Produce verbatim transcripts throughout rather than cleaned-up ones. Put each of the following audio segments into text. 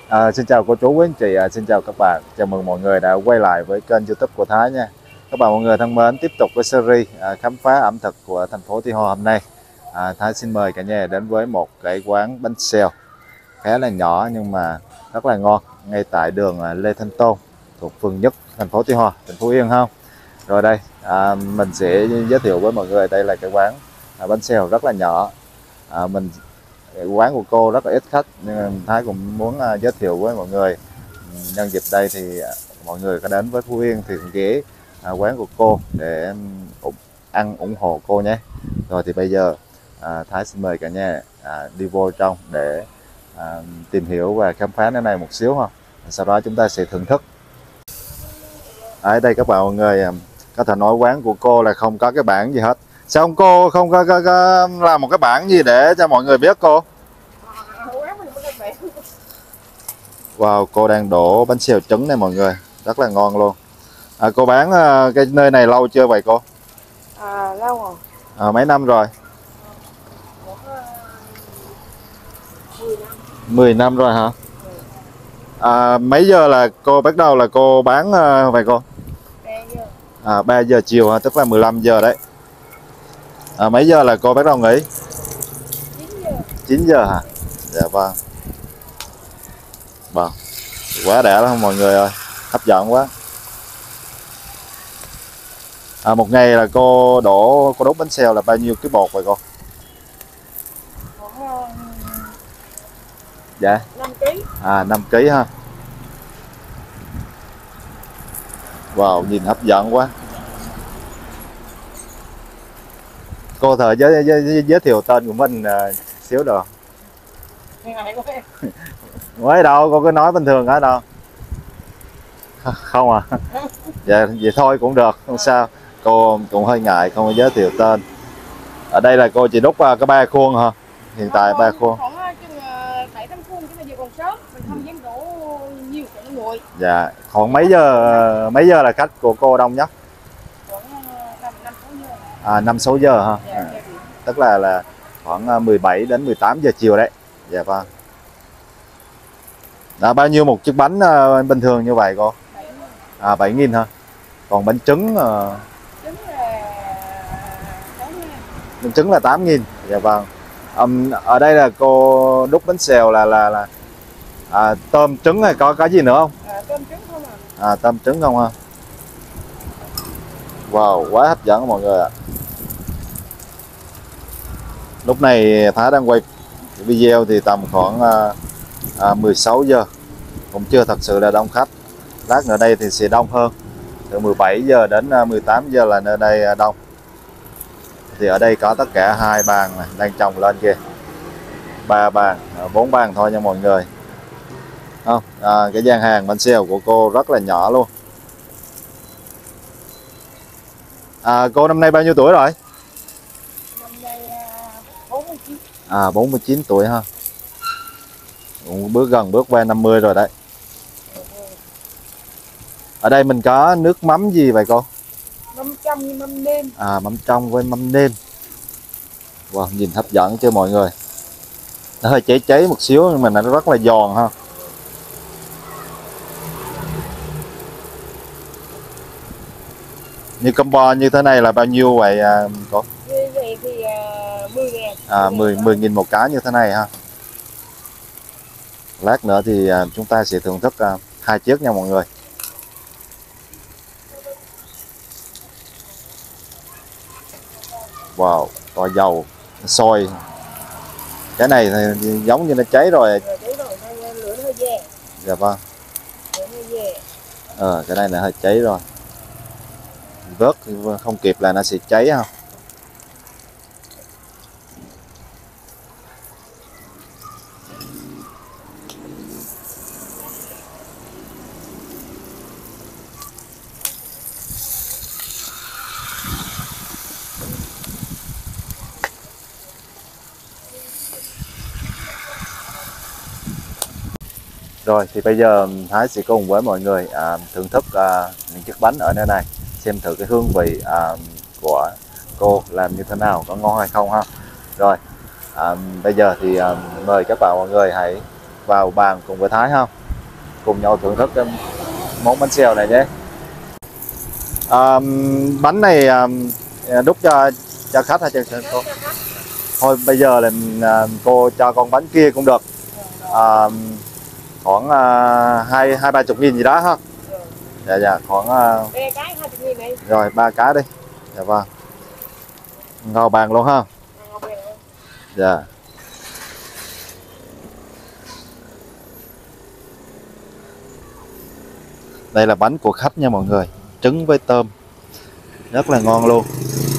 À, xin chào cô chú quý anh chị, à, xin chào các bạn. Chào mừng mọi người đã quay lại với kênh YouTube của Thái nha. Các bạn mọi người thân mến, tiếp tục với series à, khám phá ẩm thực của thành phố Tuy Hòa hôm nay. À, Thái xin mời cả nhà đến với một cái quán bánh xèo khá là nhỏ nhưng mà rất là ngon, ngay tại đường à, Lê Thanh Tôn thuộc phường Nhất, thành phố Tuy Hòa, tỉnh Phú Yên không? Rồi đây, à, mình sẽ giới thiệu với mọi người đây là cái quán à, bánh xèo rất là nhỏ. À, mình quán của cô rất là ít khách nhưng Thái cũng muốn uh, giới thiệu với mọi người. Nhân dịp đây thì uh, mọi người có đến với Phú Yên thì ghé uh, quán của cô để um, ăn ủng hộ cô nhé. Rồi thì bây giờ uh, Thái xin mời cả nhà uh, đi vô trong để uh, tìm hiểu và khám phá nơi này một xíu ha. Sau đó chúng ta sẽ thưởng thức. Ở đây các bạn mọi người uh, có thể nói quán của cô là không có cái bảng gì hết. Sao không cô không có, có, có làm một cái bảng gì để cho mọi người biết cô? Wow, cô đang đổ bánh xèo trứng này mọi người, rất là ngon luôn. À, cô bán uh, cái nơi này lâu chưa vậy cô? À, lâu rồi. À, mấy năm rồi? mười năm rồi hả? À, mấy giờ là cô bắt đầu là cô bán uh, vậy cô? À, ba giờ chiều hả? Tức là mười lăm giờ đấy. À, mấy giờ là cô bắt đầu nghỉ? chín giờ hả? Dạ vâng. Vâng. Quá đã lắm mọi người ơi, hấp dẫn quá. À, một ngày là cô đổ cô đốt bánh xèo là bao nhiêu cái bột vậy cô? Dạ. năm ký. À, năm ký ha. Wow, nhìn hấp dẫn quá. Cô thợ giới, giới, giới thiệu tên của mình uh, xíu được. Mới đâu, cô cứ nói bình thường ở đâu. Không à? Dạ, vậy thôi cũng được, không sao. Cô cũng hơi ngại không có giới thiệu tên. Ở đây là cô chỉ đúc uh, có ba khuôn hả? Hiện tại ba khuôn. Khoảng bảy tám khuôn chứ mà giờ còn sớm, mình không dám đổ nhiều cho nó nguội. Dạ, khoảng mấy giờ mấy giờ là khách của cô đông nhất? Khoảng năm sáu giờ. À, năm sáu giờ hả? Dạ, À, dạ. tức là là khoảng mười bảy đến mười tám giờ chiều đấy. Dạ vâng. Đã bao nhiêu một chiếc bánh uh, bình thường như vậy cô? À, bảy nghìn hả? Còn bánh trứng uh... Trứng là tám nghìn. bánh trứng là tám nghìn. Dạ vâng. Um, ở đây là cô đúc bánh xèo là là là à, tôm trứng hay có cái gì nữa không? À, tôm trứng không à? À, tôm trứng không ha? Wow, quá hấp dẫn mọi người ạ. Lúc này Thái đang quay video thì tầm khoảng à, à, mười sáu giờ, cũng chưa thật sự là đông khách. Lát nữa đây thì sẽ đông hơn, từ mười bảy giờ đến mười tám giờ là nơi đây đông. Thì ở đây có tất cả hai bàn này, đang chồng lên kìa, ba bàn, bốn bàn thôi nha mọi người. Không, à, cái gian hàng bánh xèo của cô rất là nhỏ luôn. À, cô năm nay bao nhiêu tuổi rồi? Năm nay bốn mươi chín. À, bốn mươi chín tuổi ha. Cũng bước gần bước qua năm mươi rồi đấy. Ở đây mình có nước mắm gì vậy cô? Mắm trong với mắm nêm. À, mắm trong với mắm nêm. Wow, nhìn hấp dẫn chưa mọi người. Nó hơi cháy cháy một xíu nhưng mà nó rất là giòn ha. Như combo như thế này là bao nhiêu vậy à, cô? Như vậy thì uh, mười ngàn. À, mười nghìn một cái như thế này ha. Lát nữa thì à, chúng ta sẽ thưởng thức à, hai chiếc nha mọi người. Wow, có dầu sôi. Cái này thì giống như nó cháy rồi. Rồi, cháy rồi, lửa nó hơi dè. Dạ vâng. Lửa hơi dè. Ờ, cái này là hơi cháy rồi. Vớt không kịp là nó sẽ cháy ha. Rồi thì bây giờ Thái sẽ cùng với mọi người à, thưởng thức à, những chiếc bánh ở nơi này, xem thử cái hương vị à, của cô làm như thế nào, có ngon hay không ha. Rồi à, bây giờ thì à, mời các bạn mọi người hãy vào bàn cùng với Thái không, cùng nhau thưởng thức cái món bánh xèo này nhé. À, bánh này à, đút cho cho khách hay cho cô? Thôi bây giờ là à, cô cho con bánh kia cũng được, à, khoảng à, hai hai ba chục nghìn gì đó ha. Dạ dạ khoảng à, cái hai chục nghìn này. Rồi ba cái đi. Dạ vâng. Ngồi bàn luôn ha. Dạ. Đây là bánh của khách nha mọi người, trứng với tôm rất là ngon luôn.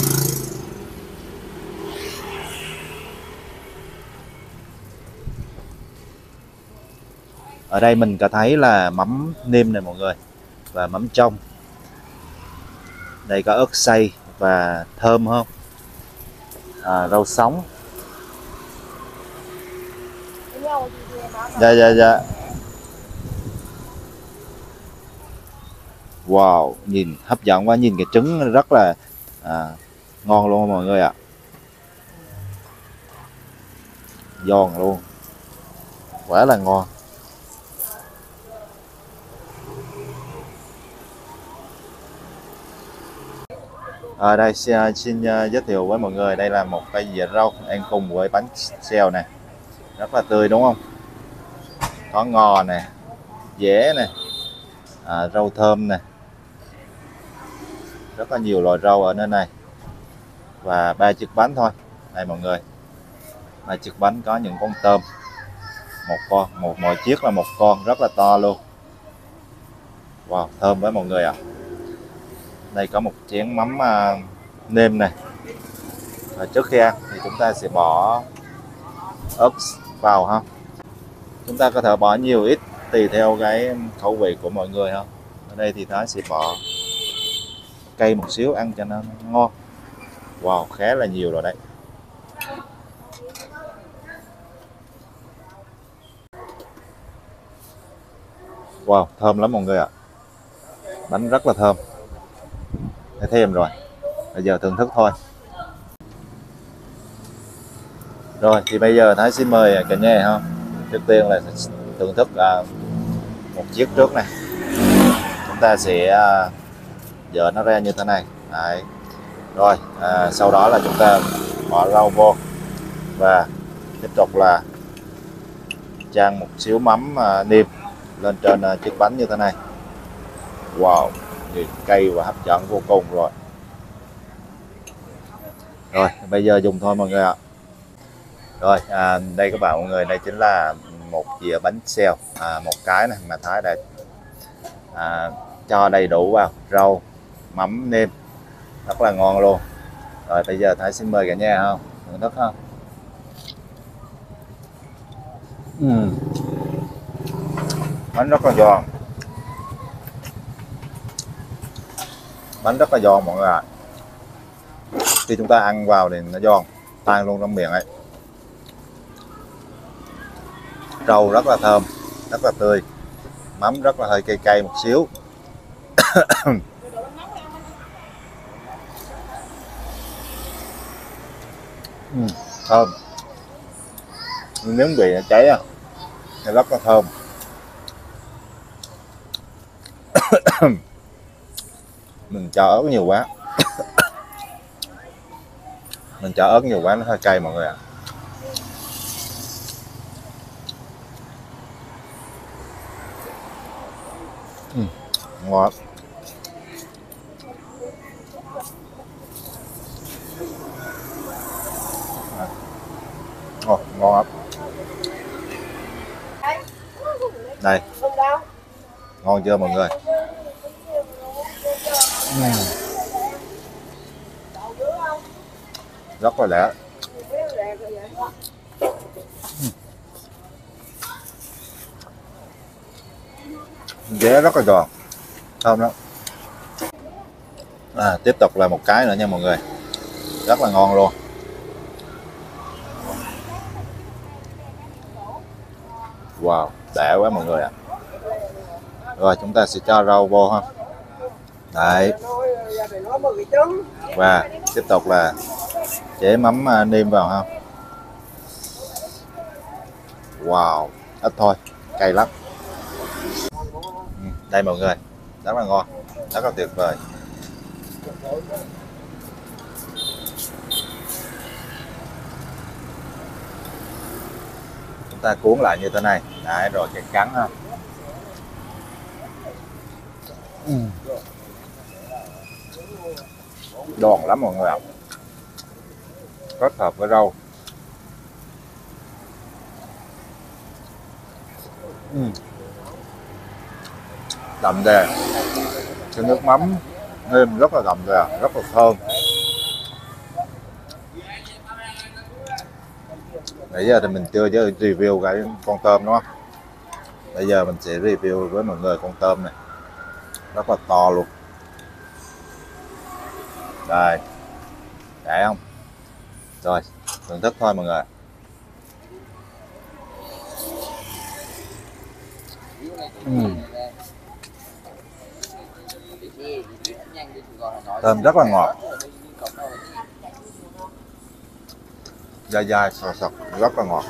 Ở đây mình có thấy là mắm nêm này mọi người, và mắm trong. Đây có ớt xay và thơm không, à, rau sống. Dạ dạ dạ. Wow, nhìn hấp dẫn quá, nhìn cái trứng rất là à, ngon luôn mọi người ạ. Giòn luôn, quá là ngon. Ở đây xin, xin uh, giới thiệu với mọi người, đây là một cây dĩa rau ăn cùng với bánh xèo này, rất là tươi đúng không? Có ngò nè, dẻ nè, à, rau thơm nè, rất là nhiều loại rau ở nơi này, và ba chiếc bánh thôi. Đây mọi người, ba chiếc bánh có những con tôm, một con, một mỗi chiếc là một con, rất là to luôn. Wow, thơm với mọi người ạ. À. Đây có một chén mắm uh, nêm này. Và trước khi ăn thì chúng ta sẽ bỏ ớt vào ha. Chúng ta có thể bỏ nhiều ít tùy theo cái khẩu vị của mọi người ha. Ở đây thì Thái sẽ bỏ cay một xíu ăn cho nó ngon. Wow, khá là nhiều rồi đấy. Wow, thơm lắm mọi người ạ. À. Bánh rất là thơm. Thấy thêm rồi. Bây giờ thưởng thức thôi. Rồi thì bây giờ Thái xin mời cả nhà ha. Trước tiên là thưởng thức à, một chiếc trước này. Chúng ta sẽ à, dỡ nó ra như thế này. Đấy. Rồi à, sau đó là chúng ta bỏ rau vô và tiếp tục là chan một xíu mắm à, nêm lên trên à, chiếc bánh như thế này. Wow, nhìn cay và hấp dẫn vô cùng rồi. Rồi bây giờ dùng thôi mọi người ạ. Rồi à, đây các bạn mọi người, đây chính là một dĩa bánh xèo, à, một cái này mà Thái đã à, cho đầy đủ vào rau, mắm, nêm, rất là ngon luôn. Rồi bây giờ Thái xin mời cả nhà không, thưởng thức không. uhm. Bánh rất là giòn, bánh rất là giòn mọi người ạ. Khi chúng ta ăn vào thì nó giòn tan luôn trong miệng ấy. Rau rất là thơm, rất là tươi, mắm rất là hơi cay cay một xíu. uhm, thơm, miếng vị nó cháy à, nó rất là thơm. Mình cho ớt nhiều quá. Mình cho ớt nhiều quá nó hơi cay mọi người ạ. À. Ừ, ngon. Ồ, ngon lắm. Đây. Ngon chưa mọi người? Uhm. Rất là lẻ. Ghé rất là giòn, thơm lắm. À, tiếp tục là một cái nữa nha mọi người, rất là ngon luôn. Wow, đã quá mọi người ạ. À. Rồi chúng ta sẽ cho rau vô ha. Đấy. Và tiếp tục là chế mắm nêm vào ha. Wow, ít thôi, cay lắm. Ừ, đây mọi người, rất là ngon, rất là tuyệt vời. Chúng ta cuốn lại như thế này, đấy, rồi cái cắn ha. Ừ. Giòn lắm mọi người ạ, rất hợp với rau. Ừ. Đậm đà, cái nước mắm nêm rất là đậm đà, rất là thơm. Nãy giờ thì mình chưa chưa review cái con tôm đúng không? Bây giờ mình sẽ review với mọi người con tôm này, rất là to luôn. Đây, để không? Rồi, thưởng thức thôi mọi người. Uhm. Tôm rất là ngọt, dai dai sò sọc, rất là ngọt.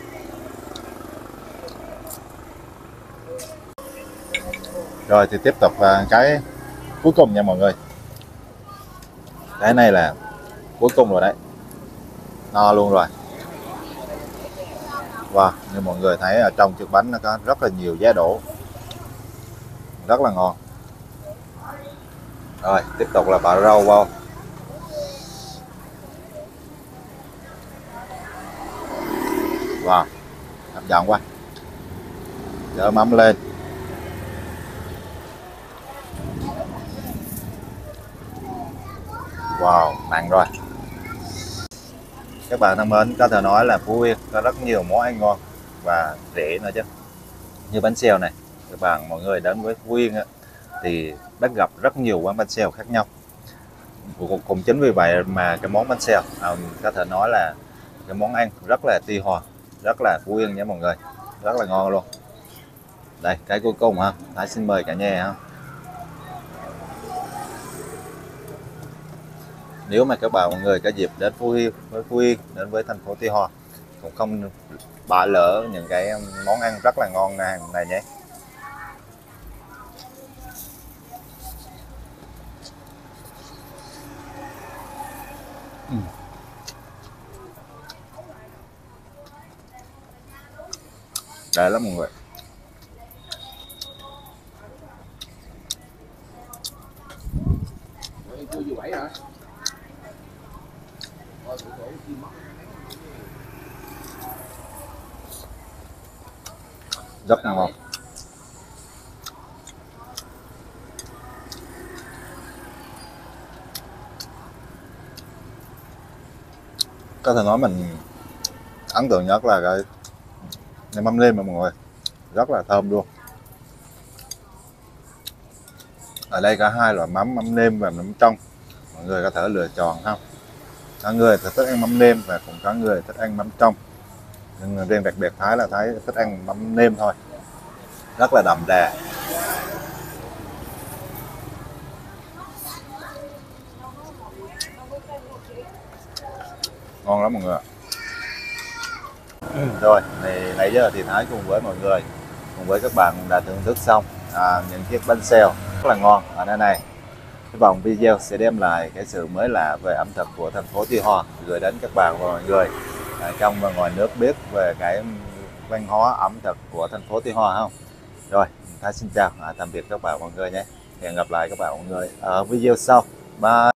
Rồi thì tiếp tục là cái cuối cùng nha mọi người. Cái này là cuối cùng rồi đấy, no luôn rồi. Wow, như mọi người thấy ở trong chiếc bánh nó có rất là nhiều giá đỗ, rất là ngon. Rồi tiếp tục là bạ rau vào. Wow, hấp dẫn quá. Chở mắm lên. Wow, mặn rồi. Các bạn thân mến, có thể nói là Phú Yên có rất nhiều món ăn ngon và rẻ nữa chứ. Như bánh xèo này, các bạn mọi người đến với Phú Yên thì bắt gặp rất nhiều quán bánh xèo khác nhau. Cũng chính vì vậy mà cái món bánh xèo à, có thể nói là cái món ăn rất là Tuy Hòa, rất là Phú Yên nhé mọi người, rất là ngon luôn. Đây cái cuối cùng ha, Thái xin mời cả nhà ha. Nếu mà các bạn mọi người có dịp đến Phú Yên với Phú Yên đến với thành phố Tuy Hòa cũng không bỏ lỡ những cái món ăn rất là ngon này nhé. Ừ. Đây lắm mọi người. Rất là ngon. Có thể nói mình ấn tượng nhất là cái nem mắm nêm mà mọi người, rất là thơm luôn. Ở đây có hai loại mắm, mắm nêm và mắm trong, mọi người có thể lựa chọn ha. Có người thì thích ăn mắm nêm và cũng có người thích ăn mắm trong, nhưng riêng đặc biệt Thái là Thái thích ăn mắm nêm thôi, rất là đậm đà. Ngon lắm mọi người. Rồi thì nãy giờ thì Thái cùng với mọi người, cùng với các bạn đã thưởng thức xong à, những chiếc bánh xèo rất là ngon ở nơi này. Hy vọng video sẽ đem lại cái sự mới lạ về ẩm thực của thành phố Tuy Hòa, gửi đến các bạn và mọi người à, trong và ngoài nước biết về cái văn hóa ẩm thực của thành phố Tuy Hòa không. Rồi Thái xin chào, à, tạm biệt các bạn mọi người nhé. Hẹn gặp lại các bạn mọi người ở video sau. Bye.